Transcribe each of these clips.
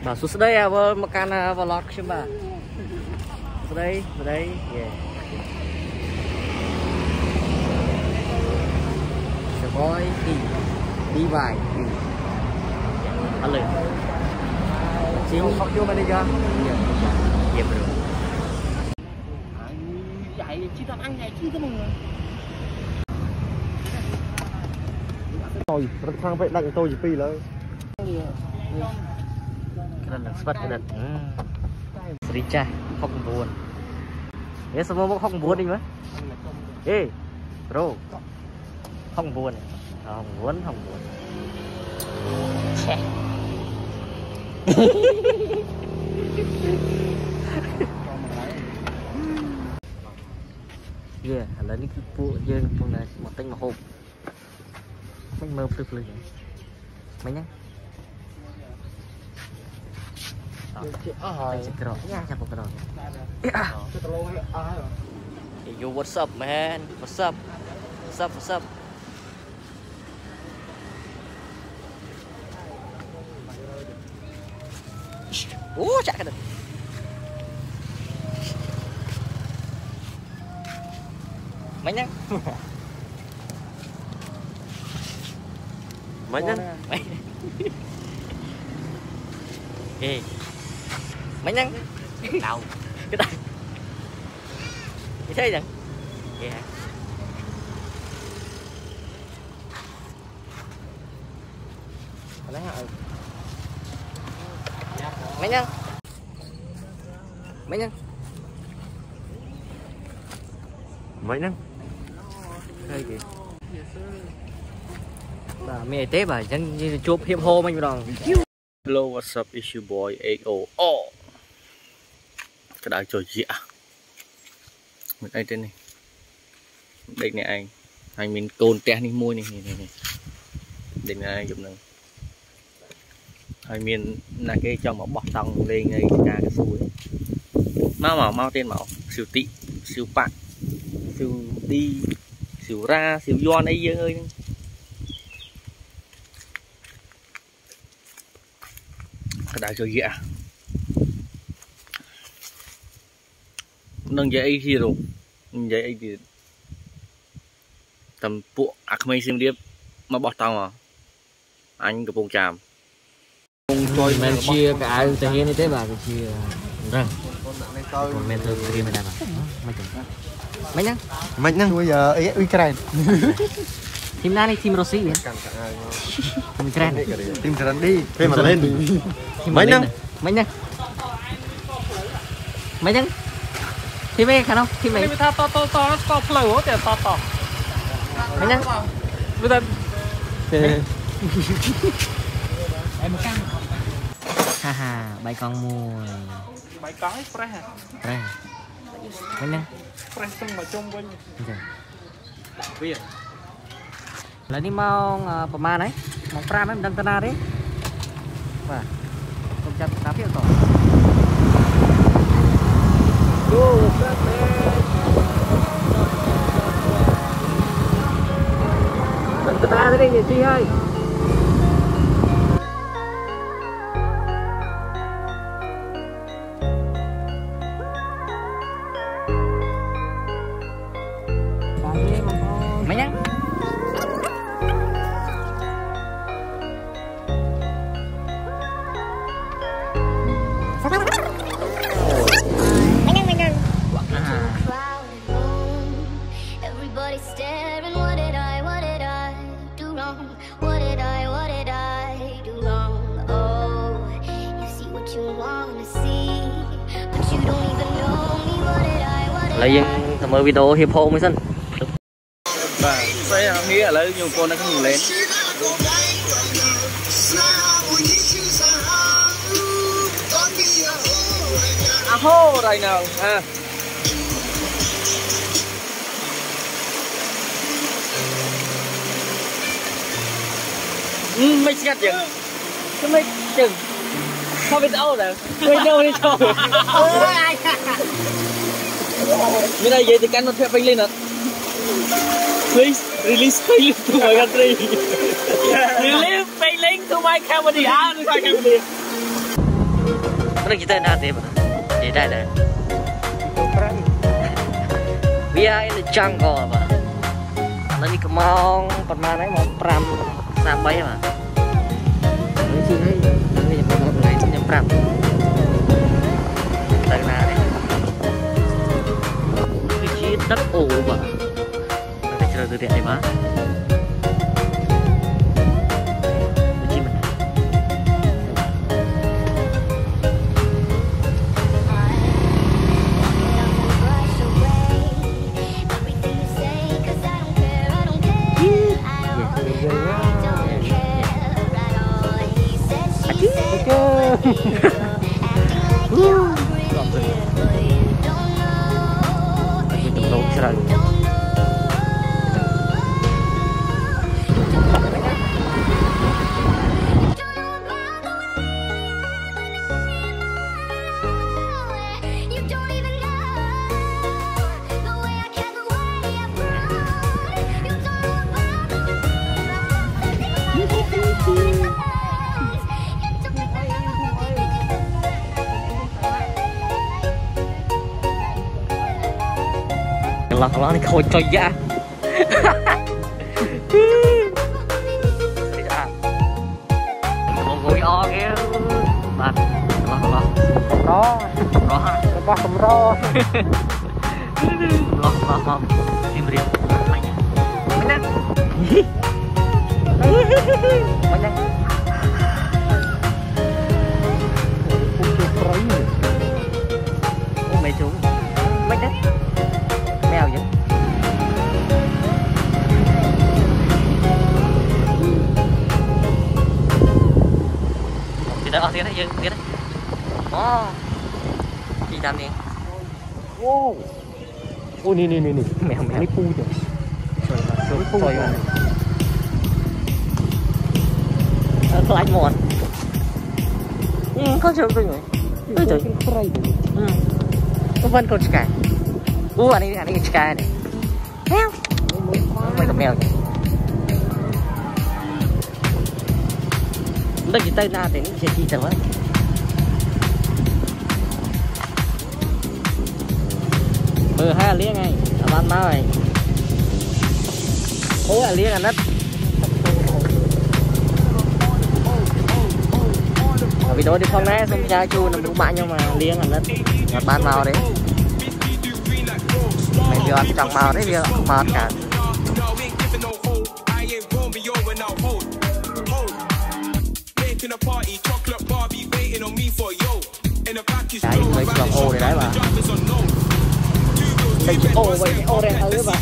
Bảo xuống đây à vợ một can vlog chứ bà. Đây, yeah. The boy đi vài. Ăn lên. Xíu học vô bên đây ra. Dẹp rồi. Vậy chứ tao ăn này chứ cái mừng. Tôi rất thang vậy đặt tôi chỉ phiเลย Cái là spot cái đợt. Sricha không buồn. Thế sao mà không buồn đi mà? Ê, bro. Không buồn. Không buồn. Chè. Yeah, là những cái bộ dương trong này một tinh mà hộp. Mình mơ được lên. Mấy nhá. Yo, what's up, man? What's up? Chạy cái này. Mấy nhá. Ê. Mấy nhá. Đâu. Cái tay. Như thế chẳng. Vậy hả? Mấy nhá. Hơi gì? Bà mẹ tế bà chẳng chụp hiệp hô mình rồi. Hello, what's up? It's your boy AO. Cái đài trò dịa. Mình đây tên này. Đây này anh mình cồn tè đi môi này. Đây này anh giúp nè. Anh mình là cái cho một bọc tông lên ngay ra cái xuôi. Mau tên màu siêu tị, siêu bạc, siêu đi, siêu ra, siêu doan ấy dương ơi. Cái đài cho dịa nâng dạy gì rồi dạy gì tầm bộ mây xem điệp mà bỏ tao mà anh cái bông chàm mình chia cả thể hiện như thế bà cái chia răng còn men thơm kia mình làm mấy nhá bây giờ ấy cái team nào này team Rossi vậy team Grand đi thêm mà lên mấy nhá thì mấy khả không thì mấy to phơi thì to mấy nhá bây giờ em căng haha bay con mùi bay con ấy fresh hả mấy nhá fresh xong mà chung với bây là đi mauประมาณ đấy mau pram em đang tana đấy và không chặt cá phía rồi đang tana thế này chị ơi mấy nhá là dân tham gia video hiệp hội mới xin và sẽ nghĩa là nhiều con nó không lên hô đây nào ha mấy ngắt chừng cái mấy chừng sao biết đâu rồi quay đâu đi cho bên này vậy thì cắn nó theo phanh lên ạ please release phanh lên to my country release phanh lên to my comedy to my comedy nó chỉ tên na thế mà chỉ đây này vì ai là trăng cò mà nó như cái mong còn mà đấy mong pram sao bay mà nó chỉ đấy nó như một ngày nhắm pram tại na đấy cái chi đất ổ mà nó phải chơi từ điện này mà lo này khôi cho da một ngồi o kia bạn lo có không lo tìm riêng mấy nè mấy chú mấy đấy mèo chứ đó thế đấy chứ thế đấy chị làm đi ô ô nè mèo lấy pui rồi trời ơi lại mòn có chưa rồi ôi trời có vân con sky anh ấy sky này mèo mày cầm mèo nó chỉ tay na thì nó sẽ chi chẳng lắm hai liếng ngay bạn mau này ôi liếng là nứt vì đó đi phong nè xong cha chu nó cũng bạn nhưng mà liếng là nứt bạn màu đấy mày vừa chọn màu đấy vừa màu cả đấy người chọn ô này đấy mà đây ô vậy ô đen ư mà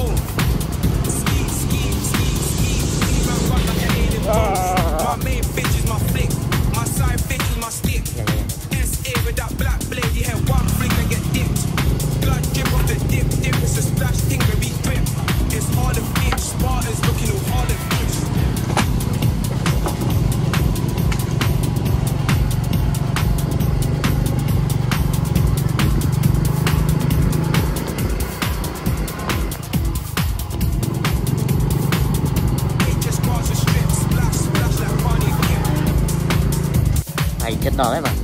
chết đỏ đấy mà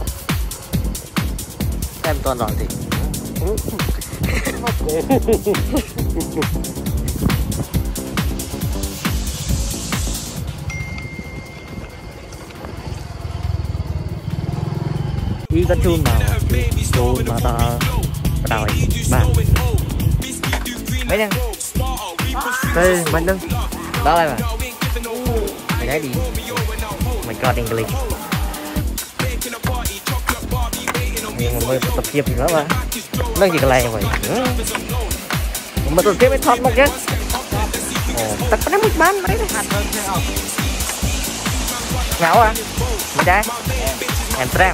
em toàn đỏ thì đi con chun mà ta đào ba mấy nhân đây mình đừng đó đây mà mày thấy đi mày coi English nhưng mà mới tập tiếp nữa mà nó gì cái này vậy mà tập tiếp mới thoát một cái tập cái mức bán mấy cái ngáo à mình đây em trem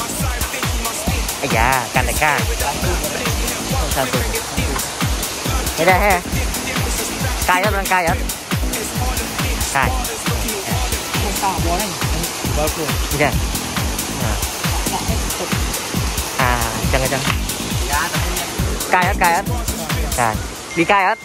ai da can này can không sao tụi đây đây ha cài hết cài hết cài dạ chẳng cài hết cài đi cài hết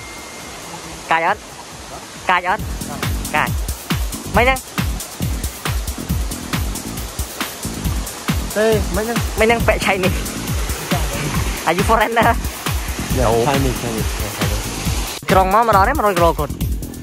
mấy nhá Đây, mấy năng vẽ chay này are you foreigner Chinese. trong máu mà đó đấy mà rồi rồi cột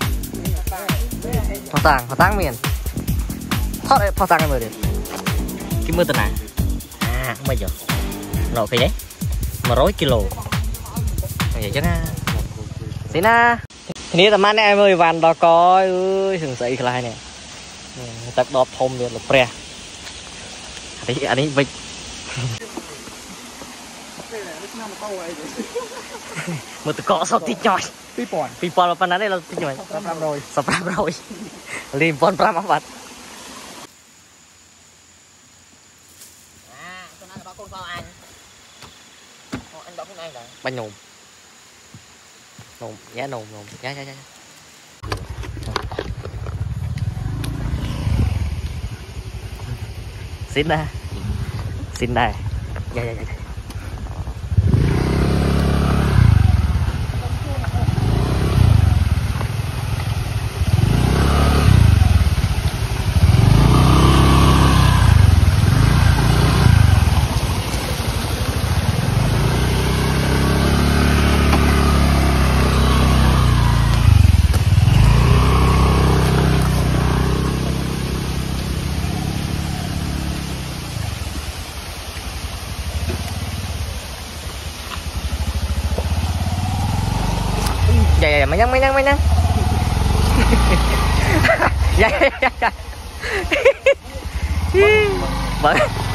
phá tang miền thoát đấy phá tang rồi đấy cái mưa tận này bây giờ rồi cái đấy mà rối kilo vậy chứ na thế naทีนี้แต่มันเนี่ยมือวันดอกก้อยถึงใส่อีกลายเนี่ยตักดอกพรมเนี่ยหลบเปรี้ยอันนี้ไปมือตะกอสอบติดจ่อยปีปอนมาปนนั้นได้เราติดจ่อยสปรามโรยรีมปอนปรามวัดbánh nồm giá nồm giá xin đây dạ dạ mày nhăn dạ bởi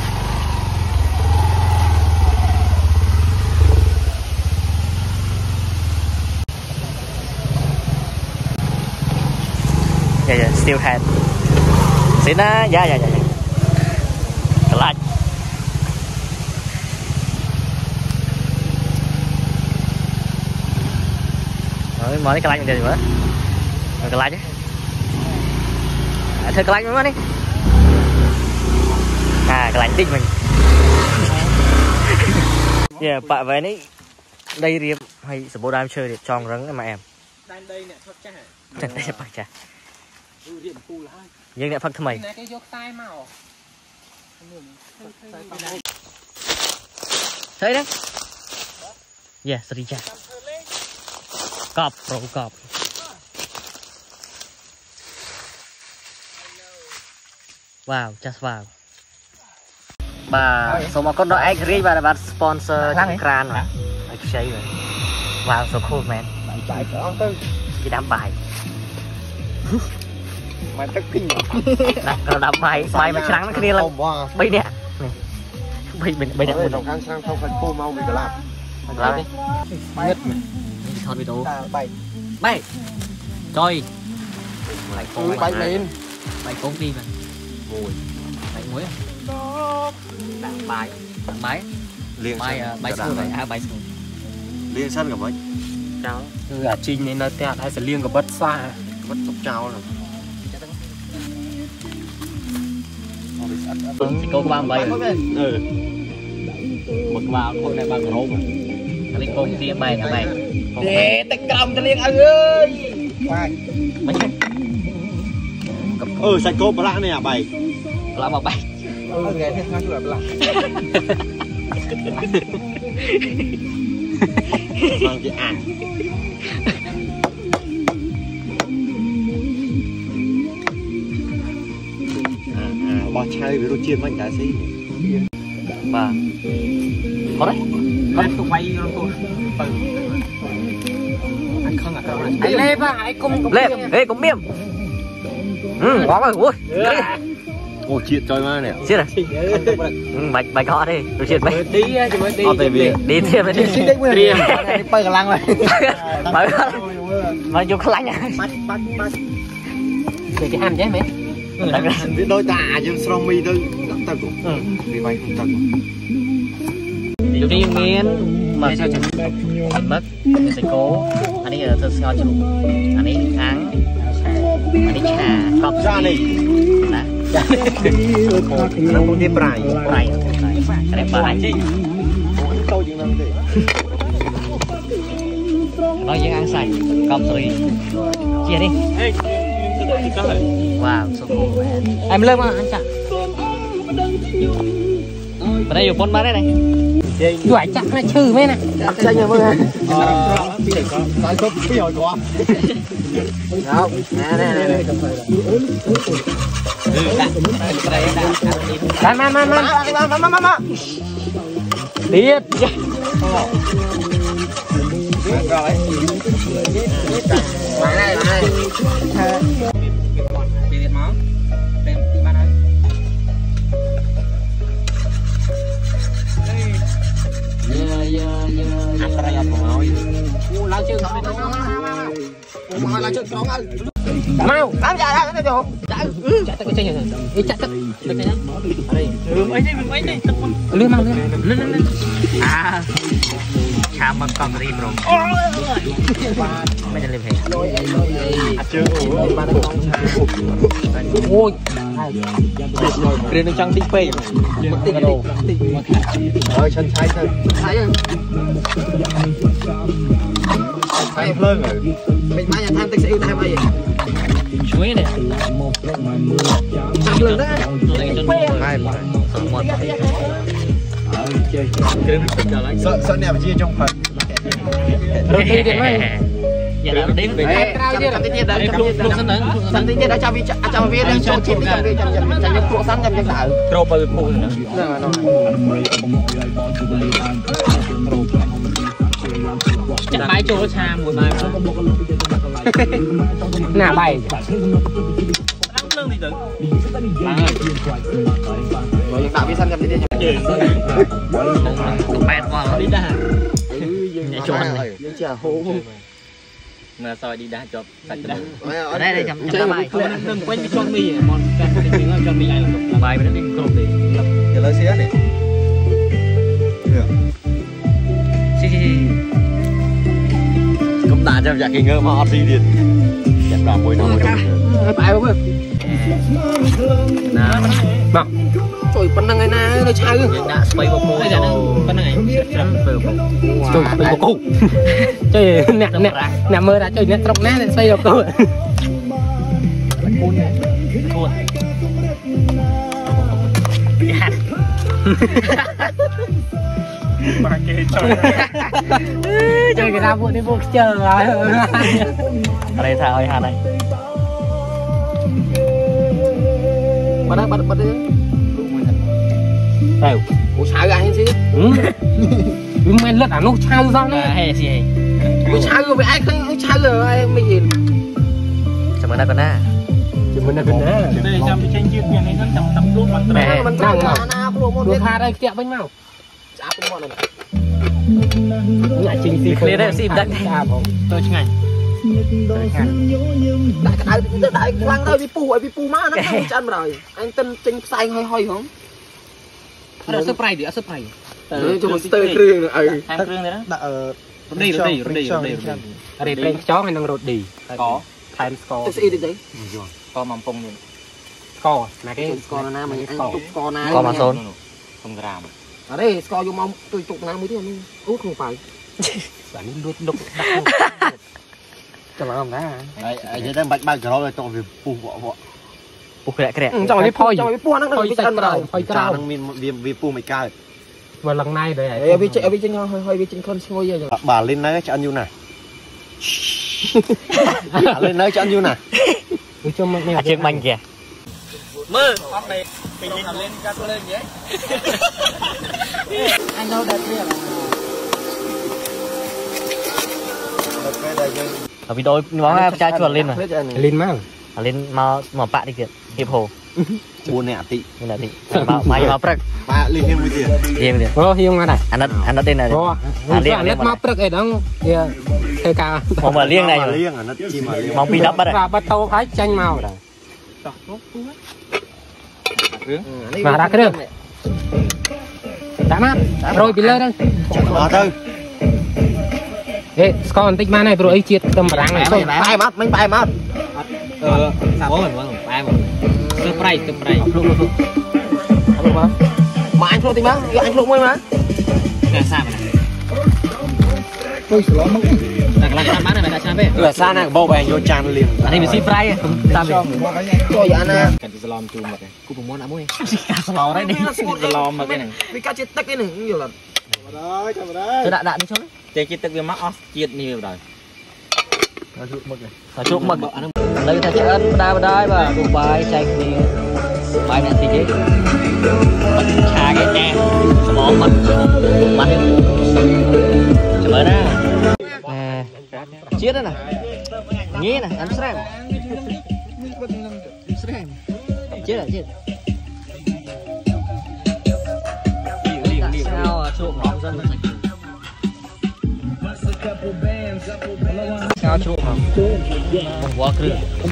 dạ still had xin á dạ lại mở cái lạnh mình nữa cái lạnh chứ thôi cái lạnh mới đi cái lạnh tích mình yeah bạn về đấy đây riêng hay số bộ đam chơi để tròn rắn mà em đây nè thật cha đây là cha nhưng lại phật thầm mày thấy đấy yeah sorry cha cọp rổ cọp wow just wow bà số mà con đó anh ri và bạn sponsor kran rồi anh chơi rồi wow so cool man cái đám bài Mày tất kinh nó đám bài mà trắng nó kia là bây nè bây nè đồng khang sang không phải cô mau bị cả làm đi nhất mình thôi video bay coi bay lên bay cuốn đi mà mùi bay muối bài liền bay xuống này bay xuống liền sân cả mấy cháu cứ ở trình nên nó tẹt hay sẽ liên cả bất xa bắt tóc trao rồi thì cô ba bay một vào thôi này bằng rôm anh đi cùng kia bay cả bay để tay cầm cho liên ơi sạch cô bả này à bay làm mà bay nghe thế khác là mang cái ảnh bỏ chai với đồ chiên mạnh đá xí và có đấy tụi bay rồi tôi anh không là anh lê ba hãy cùng lê ê cũng biếm ngon rồi ui ôi chuyện chơi mà này chết rồi bạch họ đi tôi chuyện mấy tí thì mới đi thêm đi đi bơi cả lăng rồi bơi mà dùng cái lạnh để cái ham chứ mẹ biết đôi ta nhưng strong mi thôi đắp tay cũng vì vậy không thật dù đi nghiến mà sao chừng mất sẽ cố anh ấy là thơ sao chừng anh ấy tháng anh ấy trà cọp ra này nó không thêm bài cái này bài chứ câu chuyện năng nói những ăn sạch cọp rồi chia đi wow so cool man em lên mà anh chả bên đâyอยู่ponมาได้này Đuổi chặt nó trừ mấy này. Chặt chanh rồi mơ. Tại có cái hồi quá. Đâu, nè. Mà. Điệt. Này. Điệt máu. Đem tí ban ấy. Mau, làm gì đây? Chạy vô. Chạy tới cái chân này. Chạy tới. Đây. Mấy đây. Lươn mang lươn. À. Chạm bằng con đi bro. Mấy chân lên hè. Chưa. Ôi. Keren trong tích phê. Chân trái thôi. Thấy không? Tay lơn rồi. Mình mai nhà tham tích sẽ yêu tham ai vậy? chuối này Sạc lưng đó. Hai mà. Keren tích trở lại. Sợ nè chia trong phần. Rồi đi điện mày. giờ là đếm về Chăm tí tiết đấy, chăm tí tiết đấy cho vi đang cho chim đi chăm những cua sắn chăm đỡ. Trâu bao nhiêu nữa? chắc máy chỗ cha mùi mai Nà bay. Rồi tạo vi săn chăm tí tiết. bẹt vào đi ra nhảy trốn này Chả hố. Mà sao đi đá cho sạch đá. ở đây đây chấm bài Đừng quên cái con mì món cái tiếng cho mì ai bài bài nó đi cột đi Giờ lấy xé này. Cũng đã cho dạ cái ngơ mà ọt gì điện. Chắc là mùi nó Phải không? nào Mà trời con năng này nó chai đã quay vào cô con này trời phải cô trời nè mơ đã trời nè trọc nè xây được cô chơi cái nào đi buộc chờ rồi ở đây thao ơi hà này bắt đi đâu ủa sao gà hay gì nhưng mà lật nó sao sao nè hay gì ủa sao rồi ai không sao rồi ai mới gì chào mừng đã con na mình là bên đó Đây xem cái tranh chuyện này nó tầm đốt mặt. mẹ mình đang nào được tha đây kẹo bánh màu chả cũng bọn này lại trình xì clear đấy xìm đất tôi chừng ngày đại lăng thôi bị pu má nó không chân rồi anh tin trình sai hơi không ada surprise dia surprise cuma stay kering hai kêu đấy đó Đi. Ada prank chó hay năng rột đi Có. time score cái gì đấy Có mầm pông luôn. score là cái score na mà anh score na có mà xôn Không gram. ở đây score vô mong tôi chục na mới thế này út không phải bạn đút đục cho mà đã Vậy đang bạch bạch rồi cho việc phù vọ. buộc lại cái trong cái phôi nó đang bị chân rồi phôi Cha đang vì phù mày cao. và lần này đấy ở bên trên hơi bên trên con ngôi rồi Bà lên nói cho ăn như này. Lên nói cho ăn như này. cho mình nghe chuyện bánh kìa Mơ, hôm này mình lên ca tôi lên nhé. anh đâu đẹp chưa ở video nó trai chuột lên rồi lên mang lên mà bạn đi kìa hiệp hồ Buồn nè tị. như là đi mà prek Bà lên thêm một tiền. riêng kìa hiung mana anh tên này lihat mau prek dong ya kayak ka mau mà liêng này rồi Liêng à nó chim mà liêng. mong pi đắp đấy bắt tàu phải tranh màu rồi mà ra cái đường đã mắt rồi bị lơ đây Đó thôi. ê con tích mai này rồi ấy chiết tầm răng này thôi bay mắt mình bay mắt sao mình ai mà surprise mà anh luôn tí má anh luôn mới má là sao tôi sửa lắm Nah, kelak mana beda sampai. là xa nè bao bè vô tràn liền Ini mesti fry ya, tam. cho dạ nè cần sửa lắm chui mặt này Ku pemon nak mui. Tàu đấy đi. Sửa lắm mà cái này. vì cá chết tắc cái này cũng nhiều lần Tôi đã đi xuống. Chơi chết tức với mắt chết nhiều rồi. chụp mực lấy thay chân đa đai và đủ bài xanh thì bài này thì chứ trà cái nè bỏ mật mặt chả mới ra chiết đó nè nhé nè ăn xem chiết là chiết sao chụp hỏng dân sao chụp hỏng không quá cự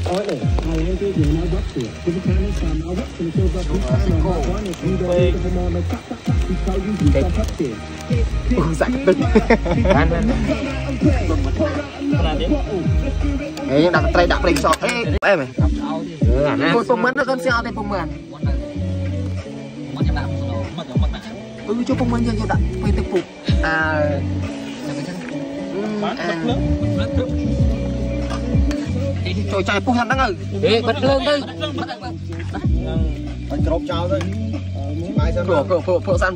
nhưng đặt tay đặt lên sọt em này tôi phong mến nó con sao đây phong mến cho phong mến cho đặt quay tập phục trời trời phun thằng ơi Bật lương đi. anh chụp chào thôi phổ san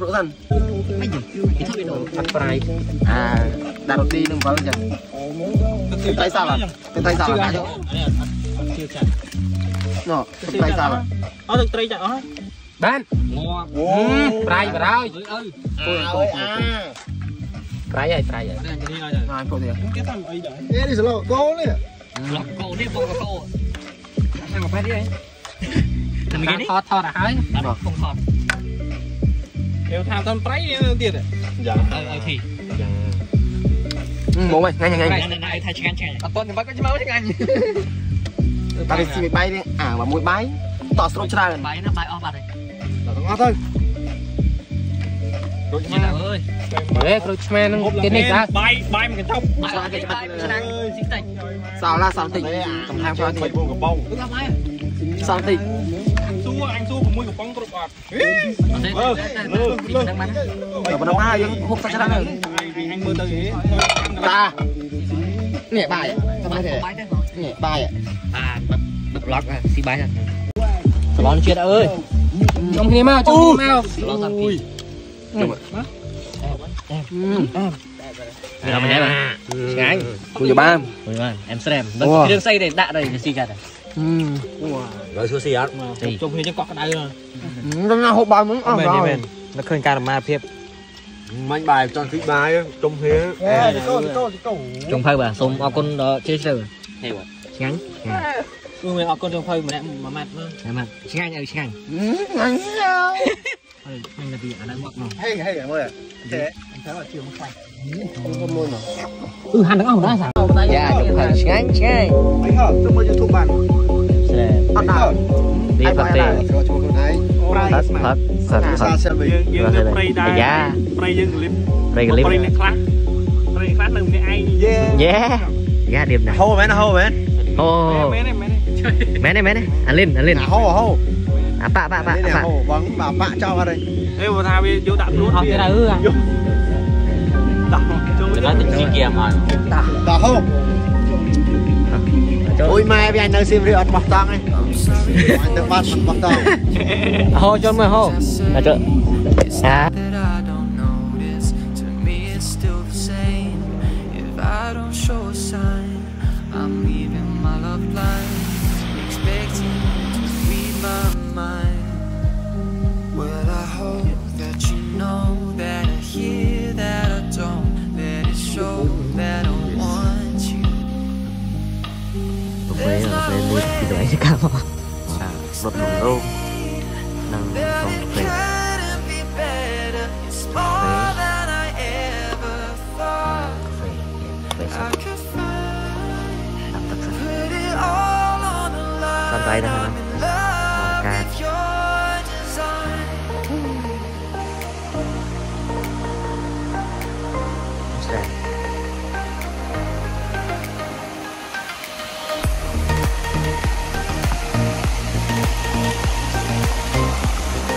Thật fry. đặt đi đừng có chứ tay sao là cả chỗ nó tay sao là Được tray chạy hả? Ban. Fry vào rồi. Fry rồi. anh phổ thì đi rồi cô đi Cô đi bông vào cô. Sao mà phải đi ấy? Làm cái gì? Thọt à hả? Không thọt. Nếu tham tâm tray tiền à? Dạ. Thì. bố mày ngay Này thay chén chén. tuần thì bắt có chứ máu chứ anh ta đi xin bay đi và mũi bay tỏ sốt ra rồi Bài nó bài off đây. ngon thôi Ơi. Đấy, Roachman cái này ra. Bay mà cái trong. sao là sao tỉnh cầm ham cho Bay buông cái bông. sao tỉnh Anh xua của mũi của bông tốt bọt. ở bên ai vẫn hút sao ra rồi Anh mơ tới thế. ta nhẹ bài nhẹ bài Bật lock à, xí bài thật. Lon chuyện ơi. Trong khi mau, Ui. Làm cái mà. Ngái. Ui ba. Em xem. Cái đường xây này đạ đây cái xì gạt này. Rồi xua xì á. Trong khi có cái đây rồi. Nó hộp bài muốn ăn rồi. Nó khơi ca mà phép. Mạnh bài cho thích bài trong phía. Trong phơi bà xong ao con đó chơi rồi. Hay quá. Ngắn. Mình ao con trong phơi mà mặt nó. Mặt. Ngắn ơi ngắn. Ngắn sao? Anh là bị ở đây ngọc nào. Hay em ơi. Thế anh thấy là chưa mất quay. Không luôn mà. Hắn đứng ở đó sao? dạ chụp hình ngắn ngắn Anh hả? Tôi mới YouTube bạn. Bắt nào? đi phát tiền Sao xem bị? dạ Pray dân clip. đây clip Pray này class lần này ai? yeah dạ điểm này Hô mẹ nó ô mẹ này anh lên hô bạ vâng bà cho vào đây. Ê vừa thao đi vô đạn luôn. Học cái nào à? Đọc cho nó tính chi kia mà. Bà hô. Ôi mai anh đang xem rượu bọc tang ấy. Anh đang bắt bọc tang. hô cho mày hô là trợ về luôn thì đuổi sẽ cao mà một đồng đô năng không về con tay đó hả ca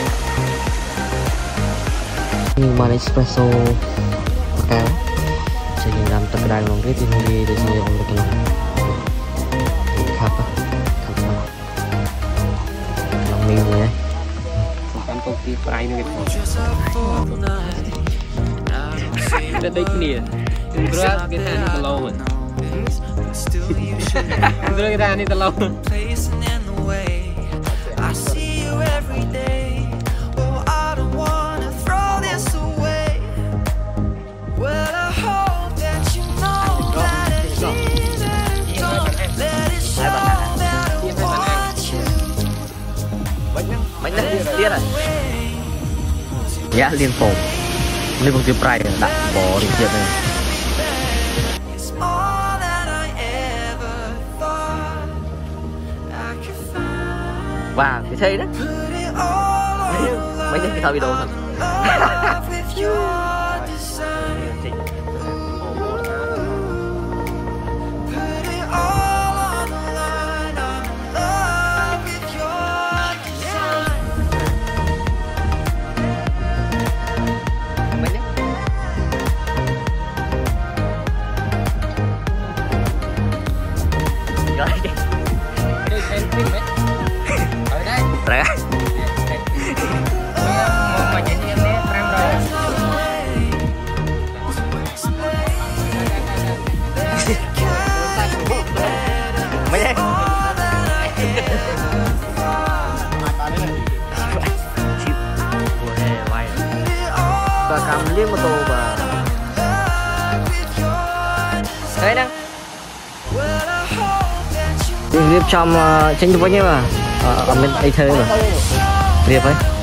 nhưng mà espresso cao Saya dalam terkadang nongkrong di sini di sini om bikin khap lòng miêu vậy Bukan kopi fry ni gitu. Kita dik ni. Terus kita ni telur. Terus kita ni telur. I see you every day. Oh, I don't wanna throw this away. Well, I hope that you know that I need it. Don't let it show that I want you. Bánh này tiết à? Dạ liên phổ. Liên phổ tiêu prai đặt bỏ đi tiết này. It's all that I ever thought I could find. Và cái xe đó. Put it all on Mấy cái thao video thật. love with your design. Put it all on the line. I'm in love with your design. Mấy nhá. Rồi. Đây xem phim đấy. Ở đây. Ra. Mà nhìn em nè,ram rồi. Mấy nhá. Và cầm liên một tô và đấy đang clip trong tranh chụp với nhau mà ở bên đây thôi mà clip ấy